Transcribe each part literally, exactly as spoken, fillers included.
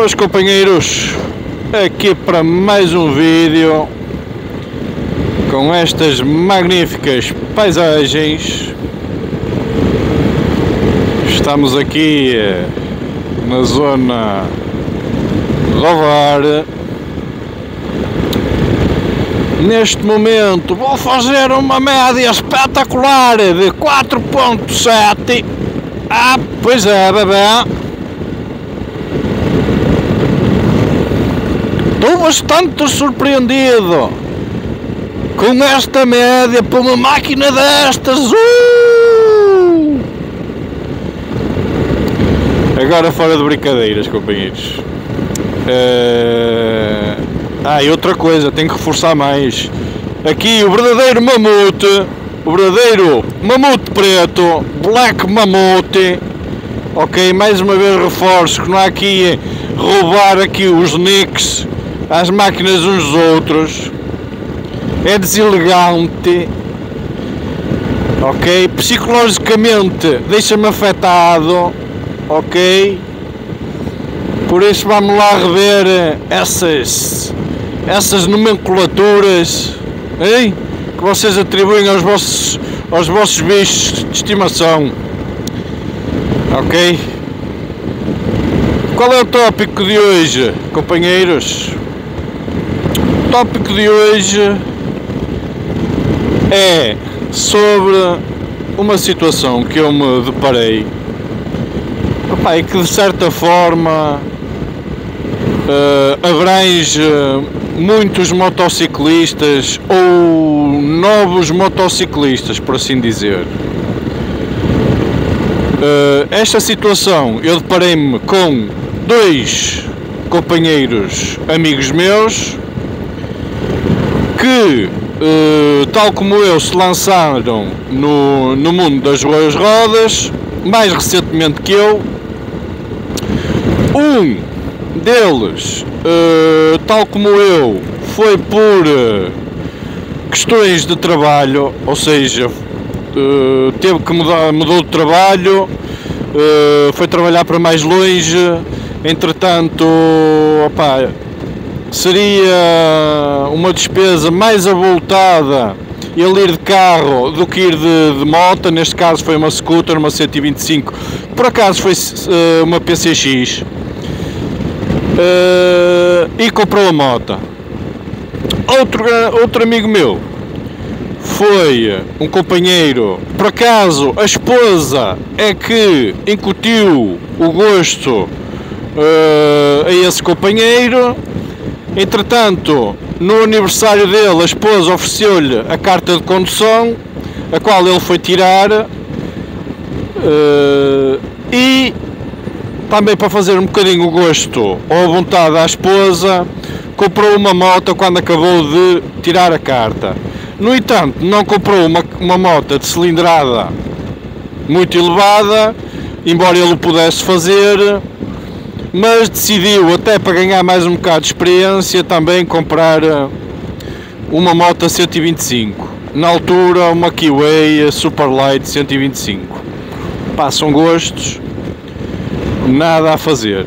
Boas, companheiros, aqui para mais um vídeo com estas magníficas paisagens. Estamos aqui na zona de Ovar. Neste momento vou fazer uma média espetacular de quatro ponto sete. Ah, pois é, bebê. Estou bastante surpreendido com esta média por uma máquina destas. Uh! Agora fora de brincadeiras, companheiros. Uh... Ah, e outra coisa, tenho que reforçar mais. Aqui o verdadeiro mamute, o verdadeiro mamute preto, Black Mamute. Ok, mais uma vez reforço que não há aqui roubar aqui os nicks às máquinas uns dos outros. É deselegante. Ok, psicologicamente deixa-me afetado. Ok, por isso vamos lá rever essas essas nomenclaturas, hein, que vocês atribuem aos vossos aos vossos bichos de estimação. Ok, qual é o tópico de hoje, companheiros? O tópico de hoje é sobre uma situação que eu me deparei, opa, e que de certa forma uh, abrange muitos motociclistas ou novos motociclistas, por assim dizer. Uh, esta situação eu deparei-me com dois companheiros amigos meus que, uh, tal como eu, se lançaram no, no mundo das rodas, mais recentemente que eu. Um deles, uh, tal como eu, foi por uh, questões de trabalho, ou seja, uh, teve que mudar, mudou de trabalho, uh, foi trabalhar para mais longe. Entretanto, opa, seria uma despesa mais avultada ele ir de carro do que ir de, de moto. Neste caso foi uma scooter, uma cento e vinte e cinco, por acaso foi uh, uma P C X, uh, e comprou a moto. Outro, outro amigo meu foi um companheiro, por acaso a esposa é que incutiu o gosto uh, a esse companheiro. Entretanto, no aniversário dele, a esposa ofereceu-lhe a carta de condução, a qual ele foi tirar, uh, e também para fazer um bocadinho o gosto ou a vontade à esposa, comprou uma moto quando acabou de tirar a carta. No entanto, não comprou uma, uma moto de cilindrada muito elevada, embora ele o pudesse fazer, mas decidiu, até para ganhar mais um bocado de experiência, também comprar uma moto cento e vinte e cinco, na altura uma Keyway Superlight cento e vinte e cinco. Pá, são gostos, nada a fazer.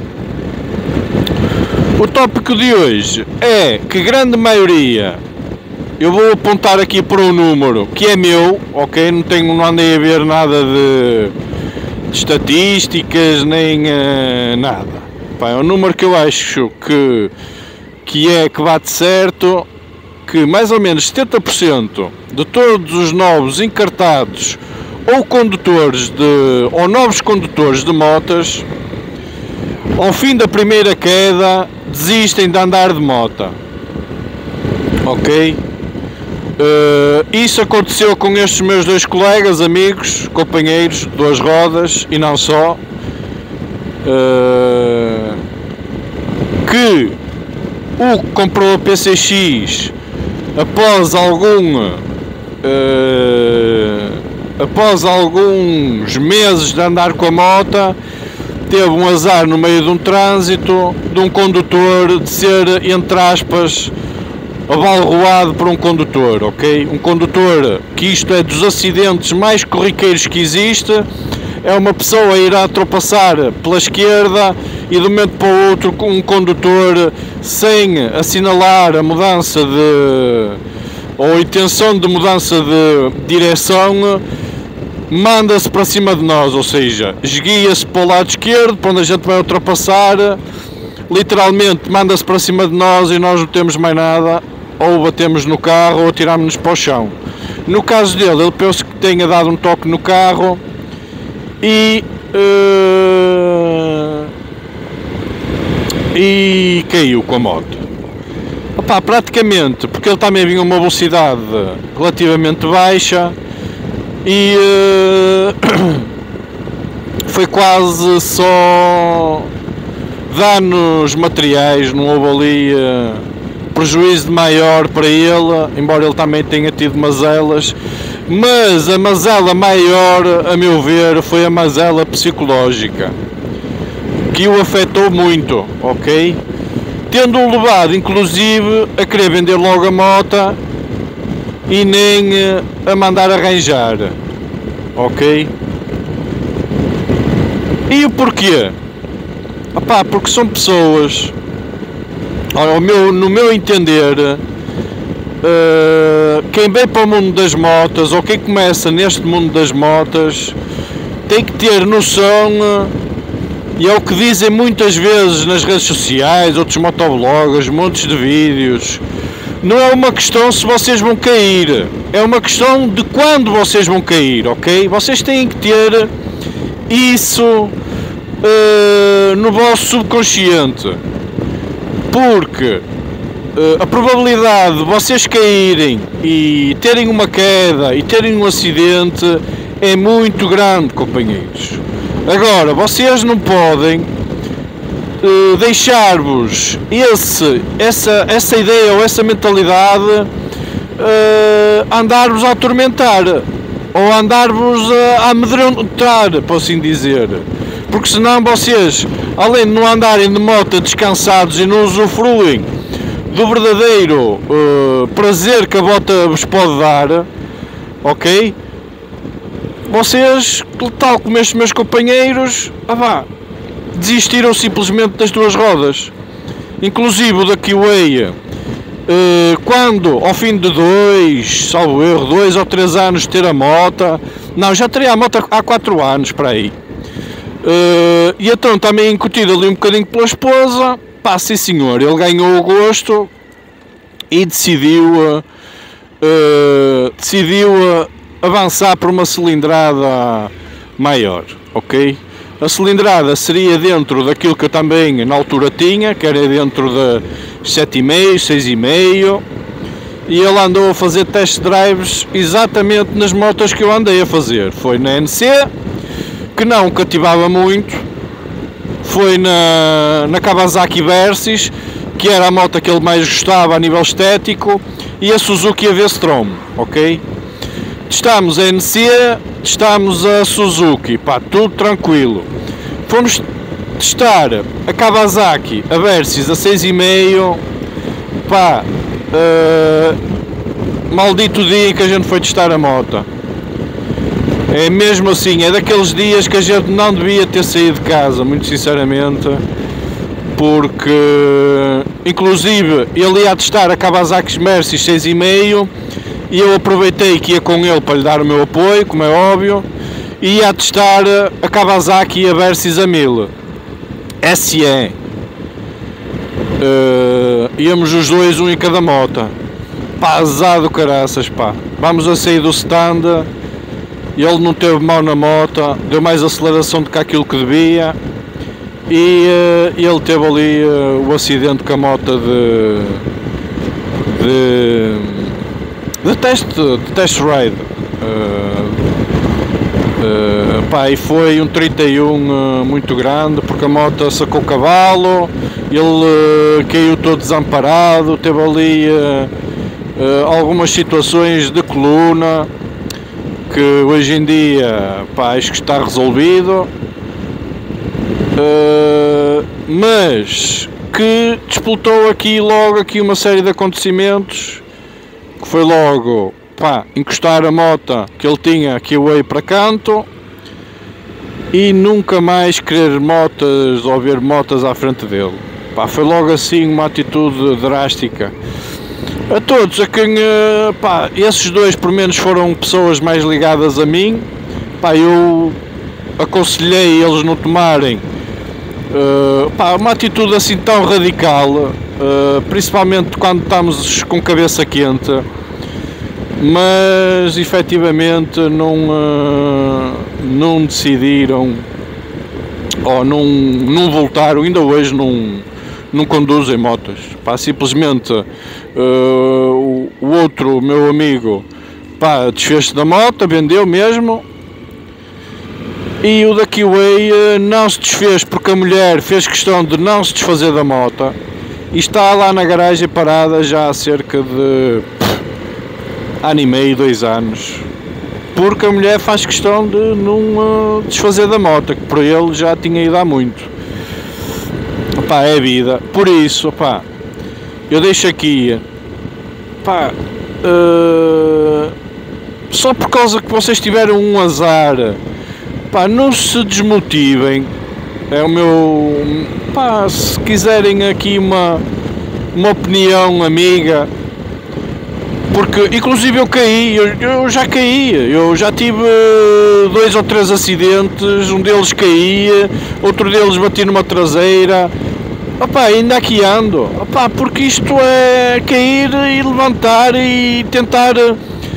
O tópico de hoje é que grande maioria, eu vou apontar aqui para um número que é meu, ok, não tenho, não andei a ver nada de de estatísticas nem uh, nada. Pá, é um número que eu acho que, que é que bate certo, que mais ou menos setenta por cento de todos os novos encartados ou condutores de, ou novos condutores de motas, ao fim da primeira queda, desistem de andar de moto. Ok? Uh, isso aconteceu com estes meus dois colegas, amigos, companheiros, duas rodas e não só, uh, que o que comprou a P C X após algum uh, após alguns meses de andar com a moto, teve um azar no meio de um trânsito, de um condutor de ser, entre aspas, abalroado por um condutor, ok? Um condutor que isto é dos acidentes mais corriqueiros que existe, é uma pessoa a ir a ultrapassar pela esquerda e de um momento para o outro um condutor, sem assinalar a mudança de ou a intenção de mudança de direção, manda-se para cima de nós, ou seja, esguia-se para o lado esquerdo, para onde a gente vai ultrapassar, literalmente manda-se para cima de nós e nós não temos mais nada, ou batemos no carro ou atiramos-nos para o chão. No caso dele, ele penso que tenha dado um toque no carro e, uh, e caiu com a moto. Opa, praticamente, porque ele também vinha a uma velocidade relativamente baixa e uh, foi quase só danos materiais, não houve ali uh, prejuízo de maior para ele, embora ele também tenha tido mazelas, mas a mazela maior, a meu ver, foi a mazela psicológica, que o afetou muito, ok? Tendo-o levado, inclusive, a querer vender logo a moto e nem a mandar arranjar, ok? E o porquê? Opá, porque são pessoas, ao meu, no meu entender, uh, quem vem para o mundo das motas, ou quem começa neste mundo das motas, tem que ter noção, e é o que dizem muitas vezes nas redes sociais, outros motovloggers, montes de vídeos, não é uma questão se vocês vão cair, é uma questão de quando vocês vão cair, ok? Vocês têm que ter isso uh, no vosso subconsciente, porque uh, a probabilidade de vocês caírem e terem uma queda e terem um acidente é muito grande, companheiros. Agora, vocês não podem uh, deixar-vos esse, essa, essa ideia ou essa mentalidade uh, andar-vos a atormentar ou andar-vos a amedrontar, por assim dizer, porque senão vocês, além de não andarem de moto descansados e não usufruem do verdadeiro uh, prazer que a moto vos pode dar, ok? Vocês, tal como estes meus companheiros, ah vá, desistiram simplesmente das duas rodas. Inclusive o da Kiwi, uh, quando ao fim de dois, salvo erro, dois ou três anos de ter a moto, não, já teria a moto há quatro anos para aí. Uh, e então também incutido ali um bocadinho pela esposa, pá, sim senhor, ele ganhou o gosto e decidiu, uh, uh, decidiu uh, avançar para uma cilindrada maior, ok? A cilindrada seria dentro daquilo que eu também na altura tinha, que era dentro de sete vírgula cinco, seis vírgula cinco, e ele andou a fazer test drives exatamente nas motos que eu andei a fazer. Foi na N C, que não cativava muito, foi na, na Kawasaki Versys, que era a moto que ele mais gostava a nível estético, e a Suzuki A V-Strom, ok? Testámos a N C, testámos a Suzuki, pá, tudo tranquilo. Fomos testar a Kawasaki, a Versys, a seis vírgula cinco, pá, uh, maldito dia em que a gente foi testar a moto. É mesmo assim, é daqueles dias que a gente não devia ter saído de casa, muito sinceramente, porque, inclusive, ele ia testar a Kawasaki Versys seis vírgula cinco, e eu aproveitei que ia com ele para lhe dar o meu apoio, como é óbvio, e ia testar a Kawasaki e a Versys a mil S E. Uh, íamos os dois, um em cada moto. Pá, azado caraças, pá. Vamos a sair do stand, ele não teve mão na moto, deu mais aceleração do que aquilo que devia, e uh, ele teve ali uh, o acidente com a moto de... de de teste, de test ride, uh, uh, pá, e foi um trinta e um uh, muito grande, porque a moto sacou o cavalo, ele uh, caiu todo desamparado, teve ali uh, uh, algumas situações de coluna, que hoje em dia, pá, acho que está resolvido, uh, mas que disputou aqui logo aqui uma série de acontecimentos, que foi logo, pá, encostar a moto que ele tinha aqui o para canto, e nunca mais querer motas ou ver motas à frente dele. Pá, foi logo assim uma atitude drástica. A todos, a quem, pá, esses dois por menos foram pessoas mais ligadas a mim, pá, eu aconselhei eles não tomarem uh, pá, uma atitude assim tão radical, uh, principalmente quando estamos com cabeça quente, mas efetivamente não, uh, não decidiram ou não, não voltaram, ainda hoje não, não conduzem motos. Pá, simplesmente uh, o, o outro meu amigo, pá, desfez-se da moto, vendeu mesmo, e o da Kiwi uh, não se desfez porque a mulher fez questão de não se desfazer da moto e está lá na garagem parada já há cerca de pff, ano e meio, dois anos, porque a mulher faz questão de não uh, desfazer da moto, que para ele já tinha ido há muito. Opá, é vida. Por isso, opá, eu deixo aqui, opá, uh, só por causa que vocês tiveram um azar, opá, não se desmotivem. É o meu, opá, se quiserem aqui uma, uma opinião amiga, porque inclusive eu caí, eu, eu já caí, eu já tive dois ou três acidentes, um deles caía, outro deles bati numa traseira, opá, ainda aqui ando, opá, porque isto é cair e levantar e tentar, uh,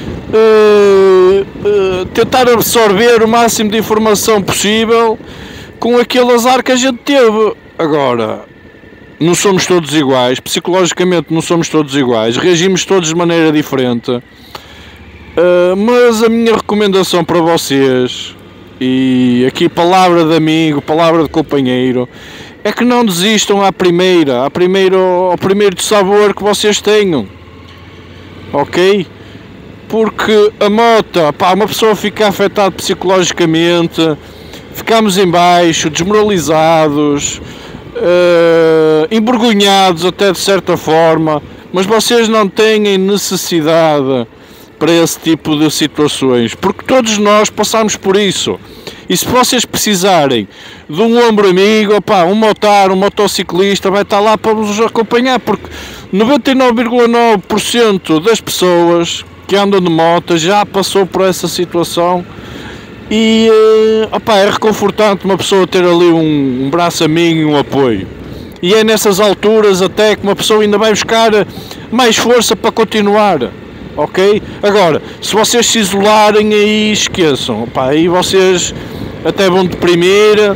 uh, tentar absorver o máximo de informação possível com aquele azar que a gente teve. Agora, não somos todos iguais, psicologicamente não somos todos iguais, reagimos todos de maneira diferente, uh, mas a minha recomendação para vocês, e aqui palavra de amigo, palavra de companheiro, é que não desistam à primeira, à primeira ao primeiro de sabor que vocês tenham, ok? Porque a moto, pá, uma pessoa fica afetada psicologicamente, ficamos em baixo, desmoralizados, Uh, envergonhados até de certa forma, mas vocês não têm necessidade para esse tipo de situações, porque todos nós passamos por isso. E se vocês precisarem de um ombro amigo, opá, um motar, um motociclista vai estar lá para vos acompanhar, porque noventa e nove vírgula nove por cento das pessoas que andam de moto já passou por essa situação. E uh, opa, é reconfortante uma pessoa ter ali um, um braço amigo e um apoio, e é nessas alturas até que uma pessoa ainda vai buscar mais força para continuar, ok? Agora, se vocês se isolarem, aí esqueçam, opa, aí vocês até vão deprimir uh,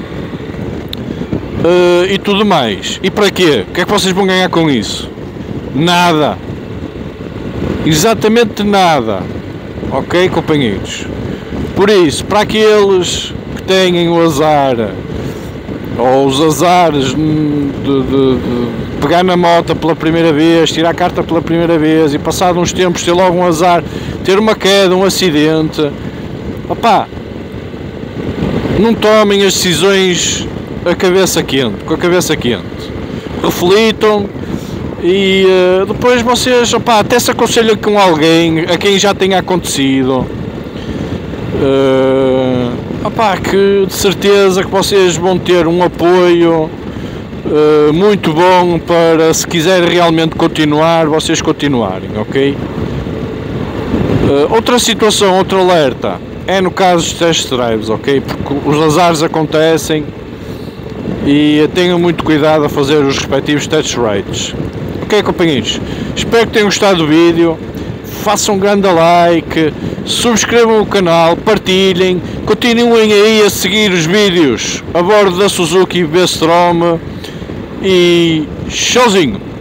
e tudo mais. E para quê? O que é que vocês vão ganhar com isso? Nada, exatamente nada, ok, companheiros? Por isso, para aqueles que têm o azar, ou os azares de, de, de pegar na moto pela primeira vez, tirar a carta pela primeira vez e passado uns tempos ter logo um azar, ter uma queda, um acidente, opá, não tomem as decisões a cabeça quente, com a cabeça quente. Reflitam e uh, depois vocês, opá, até se aconselham com alguém a quem já tenha acontecido. Uh, opá, que de certeza que vocês vão ter um apoio uh, muito bom para, se quiserem realmente continuar, vocês continuarem, ok? Uh, outra situação, outro alerta, é no caso dos test drives, ok? Porque os azares acontecem e tenham muito cuidado a fazer os respectivos test rides. Ok, companheiros? Espero que tenham gostado do vídeo. Façam um grande like, subscrevam o canal, partilhem, continuem aí a seguir os vídeos a bordo da Suzuki V-Strom e showzinho!